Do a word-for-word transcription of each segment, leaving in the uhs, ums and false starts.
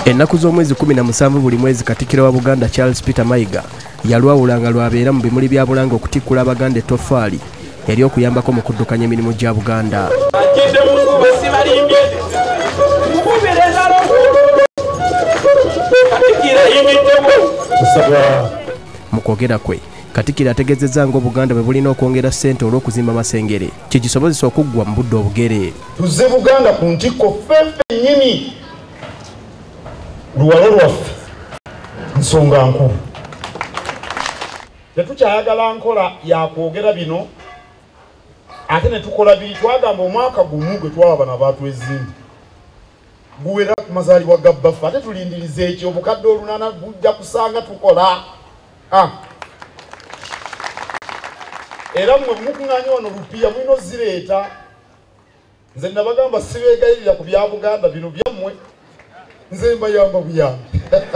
Ennaku z'omwezi kumi na musanvu buli mwezi Katikkiro wa Buganda Charles Peter Mayiga yalwawulanga lwabeera mu bimuli bya Bulanga okutikkula Abaganda ettoffaali eri okuyambako mu kuddukanya emirimu gya Buganda. Mu kwogera kwe Katikkiro ategeezezza ng'Obuganda bwe bulina okwongera ssente olw'okuzimba amasengere kye kisobozesa okuggwa mu budde obugere. Tuzze Buganda ku ntikko ffeffe nnyini luwalo lwaffe nsonga nkulu. Tetukyayagala nkola yakwogera bino ate ne tukola biri. Twagamba omwaka gumu gwe twaba bano abaatwezimbi guwera ku mazaalibwa ga baffe ate tulindiriza ekyo obukadde olunaana gujja kusanga tukola. Ah. Era mwe mukuŋŋaanya wano lupiya mulina ozireeta. Nze nabagamba sibeegayirira ku bya Buganda bino byammwe. Nze mbayamba buyambi.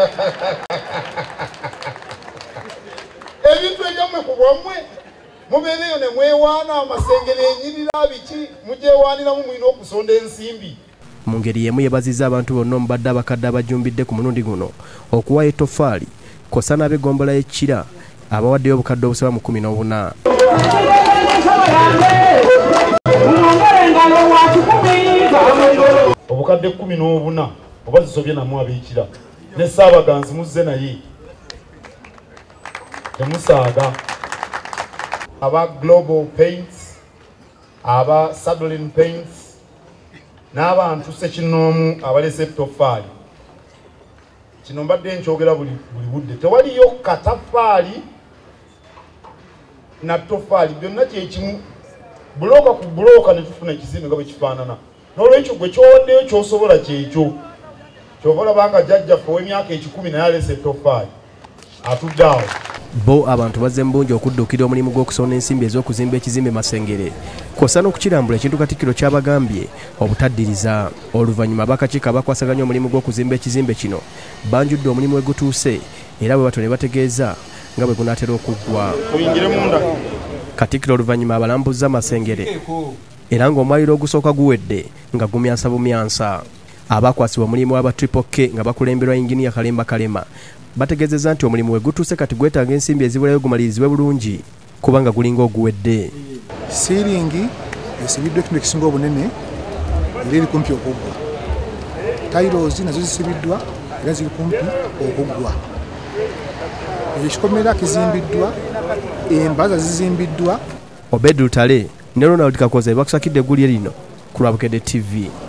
Ebintu ebyammwe ku bwammwe mubeereyo ne mwewaana amasengere enyirira biki mugyewaaniramu mulina okusonda ensimbi. Mu ngeri y'emu yeebazizza abantu bonna omubadde abakadde abajumbidde ku mulundi guno okuwa ettoffaali kosa n'ab'eggombolola y'Ekira abawaddeyo obukadde obusoba mu kumi n'obuna. Obukadde kumi n'obuna oba zisobye namwe ab'Ekira ne Ssaabaganzi muzze naye temusaaga. Aba Global Paints, aba Sadolin Paints n'abantu ssekinnoomu abalese ettoffaali. Kino mbadde nkyogera buli buli budde tewaliyo kataffaali na ttoffaali byonna kyekimu bulooka ku bulooka ne tufuna ekizimbe nga bwe kifaanana. N'olwekyo gwe kyowaddeyo ky'osobola kyekyo. Kyova olabanga jjajjaffe ow'emyaka ekikumi naye alese ettoffaali atudde awo. Bo abantu bazze mbungi okudduukira omulimu gw'okusonda ensimbi ez'okuzimba ekizimbe Masengere kw'ossa n'okukirambula ekintu Katikkiro ky'abagambye obutaddiriza. Oluvannyuma ab'akakiiko abakwasaganya omulimu gw'okuzimba ekizimbe kino banjudde omulimu we gutuuse era bwe batyo ne bategeeza nga bwe gunaatera okuggwa. Katikkiro oluvannyuma abalambuzza Masengere era ng'omwaliro ogusooka guwedde nga gumyansa bumyansa. Abakwasibwa omulimu w'aba Triple K nga bakulemberwa Inginiya Kalemba Kalema bategeezezza nti omulimu we gutuuse kati gwetaaga ensimbi ezibulayo gumalirizibwe bulungi kubanga gulinga oguwedde. Siiringi esibiddwa ekintu ekisinga obunene era eri kumpi okuggwa. Tayiroozi nazo zisibiddwa era ziri kumpi okuggwa. Ekikomera kizimbiddwa, embaza zizimbiddwa. Obed Lutale ne Ronald Kakoza bakusakidde eggulire lino ku Lwabukedde T V.